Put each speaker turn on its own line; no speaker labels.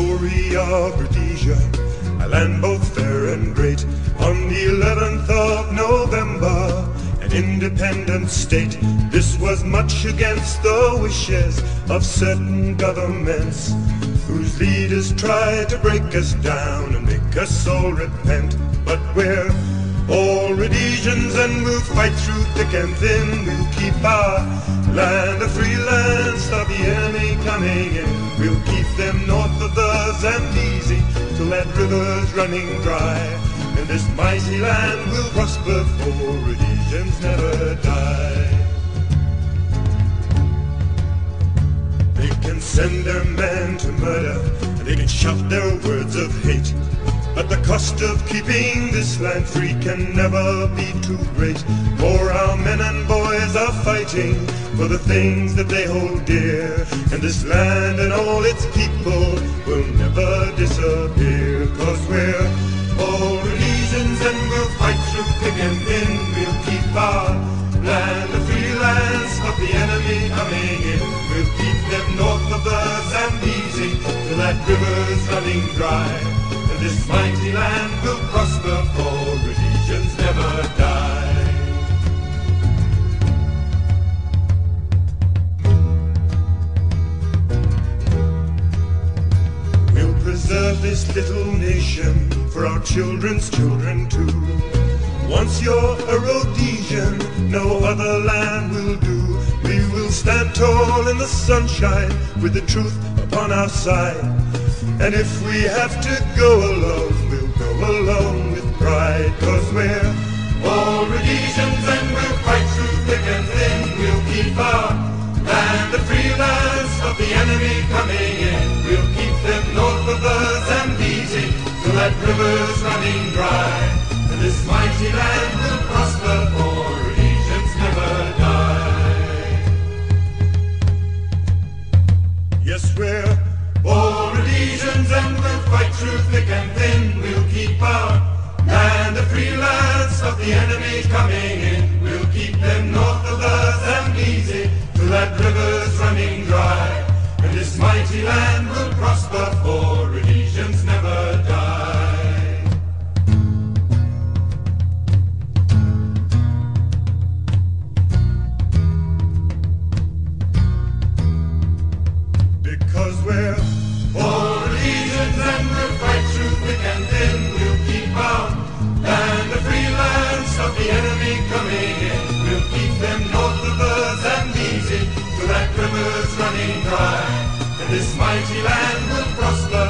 story of Rhodesia, a land both fair and great. On the 11th of November, an independent state. This was much against the wishes of certain governments, whose leaders tried to break us down and make us all repent. But we're all Rhodesians and we'll fight through thick and thin. We'll keep our land a free land, stop the enemy coming in. We'll keep them north of the Zambezi till that river's running dry. And this mighty land will prosper, for Rhodesians never die. They can send their men to murder, and they can shout their words of hate, but the cost of keeping this land free can never be too great. For our men and boys are fighting for the things that they hold dear, and this land and all its people will never disappear. 'Cause we're all Rhodesians and we'll fight through thick and thin. We'll keep our land a free land, stop the enemy coming in. We'll keep them north of the Zambezi till that river's running dry. And this mighty land will prosper, for Rhodesians never die. We'll preserve this little nation for our children's children too. Once you're a Rhodesian, no other land will do. We will stand tall in the sunshine with the truth upon our side. And if we have to go alone, we'll go alone with pride. 'Cause we're all Rhodesians and we'll fight through thick and thin. We'll keep our land a free land, stop the enemy coming in. We'll keep them north of the Zambezi till that river's running dry. And this mighty land will prosper, for Rhodesians never die. Yes, we're all Rhodesians and we'll fight through thick and thin. We'll keep our land a free land, stop the enemy coming in. We'll keep them north of the Zambezi till that river's running dry. And this mighty land will prosper, for Rhodesians never die. Because we're all Rhodesians and we'll fight through thick and thin. We'll keep our land a free land, stop the enemy coming in. We'll keep them north of the Zambezi till that river's running dry. And this mighty land will prosper,